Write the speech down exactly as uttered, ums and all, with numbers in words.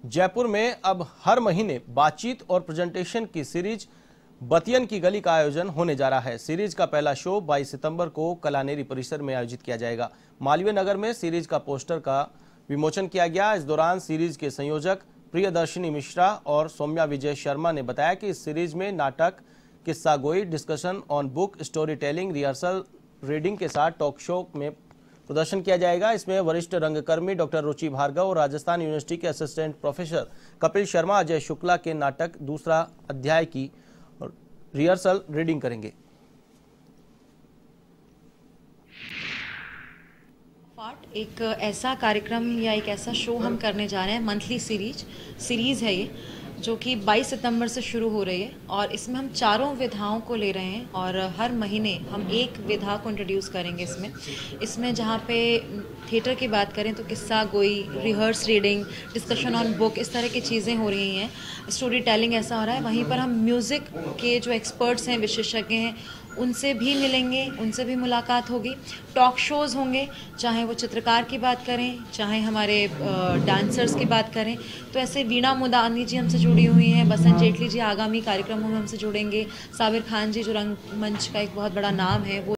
जयपुर में अब हर महीने बातचीत और प्रेजेंटेशन की सीरीज बतियन की गली का आयोजन होने जा रहा है। सीरीज का पहला शो बाईस सितंबर को कलानेरी परिसर में आयोजित किया जाएगा। मालवीय नगर में सीरीज का पोस्टर का विमोचन किया गया। इस दौरान सीरीज के संयोजक प्रियदर्शिनी मिश्रा और सौम्या विजय शर्मा ने बताया कि इस सीरीज में नाटक, किस्सा गोई, discussion on book, story telling, rehearsal, reading के साथ टॉक शो में प्रदर्शन किया जाएगा। इसमें वरिष्ठ रंगकर्मी डॉक्टर रुचि भार्गव और राजस्थान यूनिवर्सिटी के असिस्टेंट प्रोफेसर कपिल शर्मा अजय शुक्ला के नाटक दूसरा अध्याय की रिहर्सल रीडिंग करेंगे। एक ऐसा कार्यक्रम या एक ऐसा शो हम करने जा रहे हैं, मंथली सीरीज सीरीज़ है ये, जो कि बाईस सितंबर से शुरू हो रही है और इसमें हम चारों विधाओं को ले रहे हैं और हर महीने हम एक विधा को इंट्रोड्यूस करेंगे। इसमें इसमें जहाँ पे थिएटर की बात करें तो किस्सा गोई, rehearse reading, discussion on book, इस तरह की चीज़ें हो रही हैं। स्टोरी टेलिंग ऐसा हो रहा है। वहीं पर हम म्यूज़िक के जो एक्सपर्ट्स हैं, विशेषज्ञ हैं, उनसे भी मिलेंगे, उनसे भी मुलाकात होगी। टॉक शोज़ होंगे, चाहे वो चित्रकार की बात करें, चाहे हमारे डांसर्स की बात करें। तो ऐसे वीणा मुदानी जी हमसे जुड़ी हुई हैं, बसंत जेटली जी आगामी कार्यक्रमों में हमसे जुड़ेंगे, साबिर खान जी जो रंगमंच का एक बहुत बड़ा नाम है वो